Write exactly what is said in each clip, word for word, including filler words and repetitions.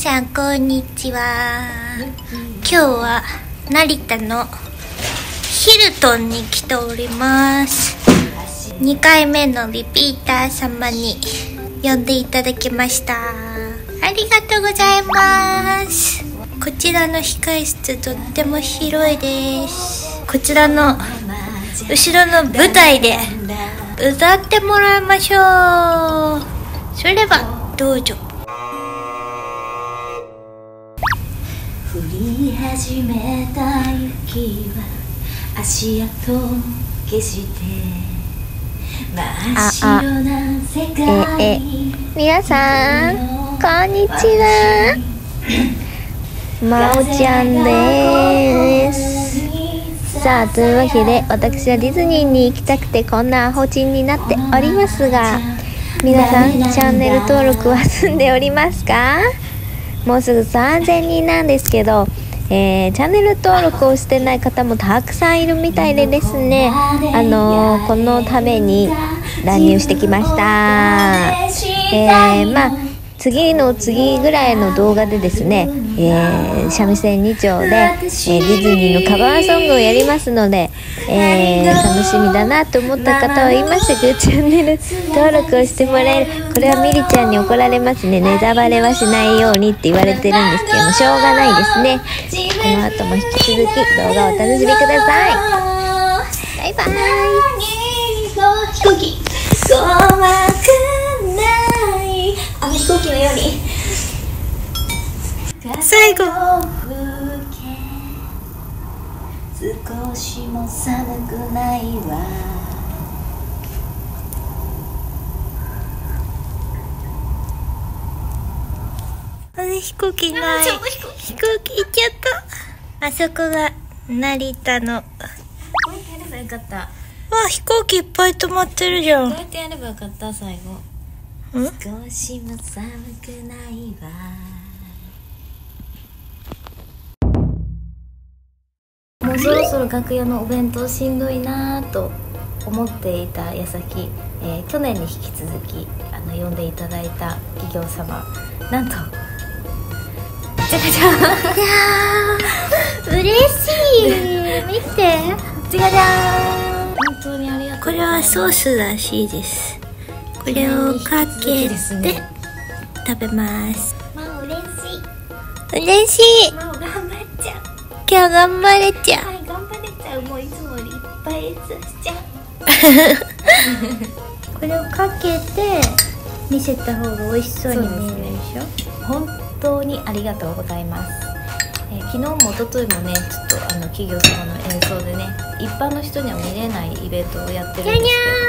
さんこんにちは。今日は成田のヒルトンに来ております。にかいめのリピーター様に呼んでいただきました。ありがとうございます。こちらの控え室とっても広いです。こちらの後ろの舞台で歌ってもらいましょう。それではどうぞ。 降り始めた雪は足跡を消して真っ白な世界。 ええ皆さんこんにちは。まおちゃんです。さあというわけで私はディズニーに行きたくてこんなアホチンになっておりますが、皆さんチャンネル登録は済んでおりますか？もうすぐさんぜんにんなんですけど、えー、チャンネル登録をしてない方もたくさんいるみたいでですね、あのー、このために乱入してきました。えー、まあ次の次ぐらいの動画でですね、えー、三味線に丁で、えー、ディズニーのカバーソングをやりますので、えー、楽しみだなと思った方は今すぐチャンネル登録をしてもらえる。これはミリちゃんに怒られますね。ネタバレはしないようにって言われてるんですけども、しょうがないですね。この後も引き続き動画をお楽しみください。バイバイ。飛行機怖くないあの飛行機のように最後少しも寒くないわ。 あれ飛行機ない。飛行機行っちゃった。あそこが成田の。 こうやってやればよかった。 わあ飛行機いっぱい止まってるじゃん。 こうやってやればよかった最後。 ん少しも寒くないわ。もうそろそろ楽屋のお弁当しんどいなぁと思っていた矢先、えー、去年に引き続きあの呼んでいただいた企業様、なんとじゃじゃじゃいやー嬉しい。見てじゃじゃーん。本当にありがとうこれはソースらしいです。これをかけて食べます。 まあ嬉しい。 嬉しい。 まあ頑張っちゃう。 今日頑張れちゃう。 はい、頑張れちゃう。もういつもよりいっぱい演奏しちゃう。 これをかけて見せた方が美味しそうに見えるでしょ。 本当にありがとうございます。えー、昨日も一昨日もね、ちょっとあの企業様の演奏でね、一般の人には見れないイベントをやってるんですけど、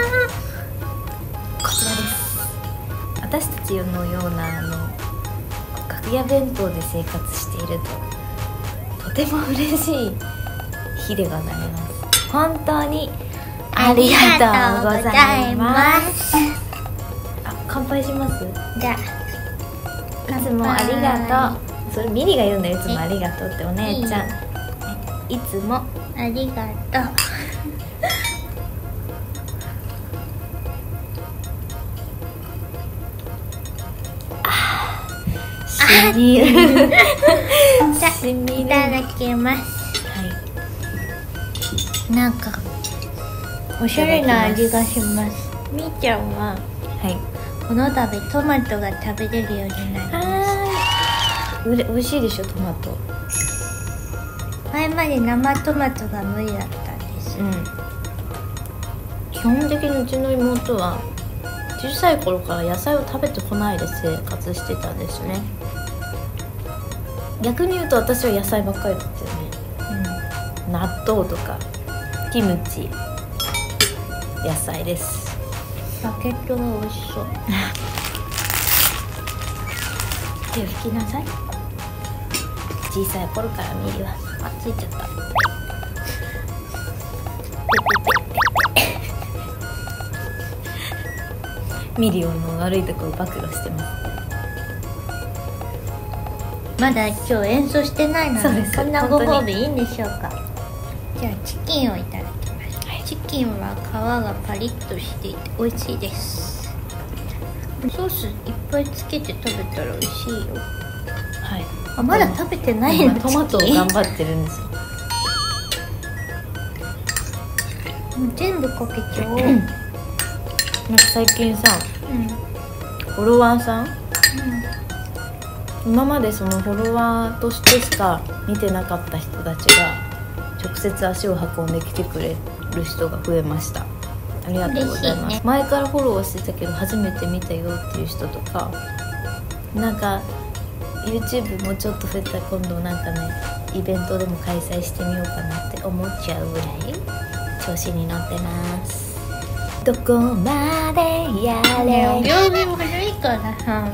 こちらです。私たちのようなあの楽屋弁当で生活しているととても嬉しい日でございます。本当にありがとうございます。あ、乾杯します。 じゃあいつもありがとう。それミリが言うんだよ。いつもありがとうってお姉ちゃん。いつもありがとう。 しみる。 じゃあしみる。 いただきます。 はい。 なんかおしゃれな味がします。みーちゃんははい。 この度トマトが食べれるようになりました。 うれ美味しいでしょトマト。 前まで生トマトが無理だったんです。 うん。基本的にうちの妹は小さい頃から野菜を食べてこないで生活してたんですね。逆に言うと私は野菜ばっかりだったよね。うん。納豆とかキムチ、野菜です。 バケットが美味しそう。 手を拭きなさい。小さい頃からミリはあついちゃった。ミリオの悪いところを暴露してます。 まだ今日演奏してないのにそうですこんなご褒美いいんでしょうか。じゃあチキンをいただきます。はい、チキンは皮がパリッとしていて美味しいです。ソースいっぱいつけて食べたら美味しいよ。 はい。 あ、まだ食べてないの。 トマトを頑張ってるんですよ。 もう全部かけちゃおう。 なんか最近さ、 うんフォロワーさん、今までそのフォロワーとしてしか見てなかった人たちが直接足を運んできてくれる人が増えました。ありがとうございます。 嬉しいね。 前からフォローしてたけど初めて見たよっていう人とか、なんか YouTube もちょっと増えたら今度なんかねイベントでも開催してみようかなって思っちゃうぐらい調子に乗ってます。どこまでやれ、 お行儀も古いからさ。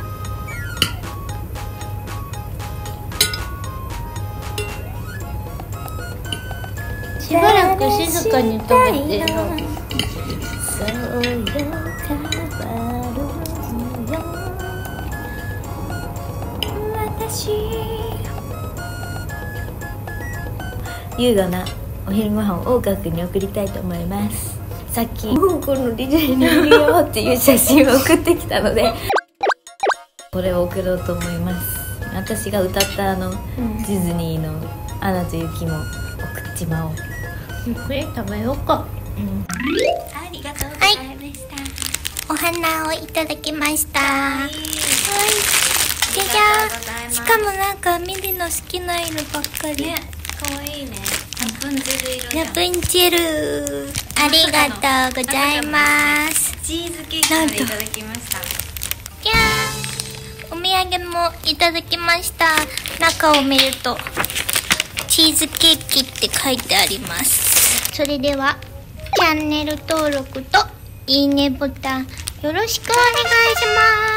しばらく静かに食べてよ。 そうよ変わるよ私。優雅なお昼ご飯を大川くんに送りたいと思います。さっき香港のディズニーにいるよっていう写真を送ってきたのでこれを送ろうと思います。私が歌ったあの、うん、ディズニーの「アナと雪」も送っちまおう。 ゆっくり食べようか。 うん、 ありがとうございました、はい、お花をいただきました。はい、じゃじゃん。しかもなんかミリの好きな色ばっかり、ね、 かわいいね。ラプンツェル色じゃん。 ラプンツェル、ありがとうございます。 チーズケーキまでいただきました。 じゃーん、お土産もいただきました。中を見るとチーズケーキって書いてあります。それではチャンネル登録といいねボタンよろしくお願いします。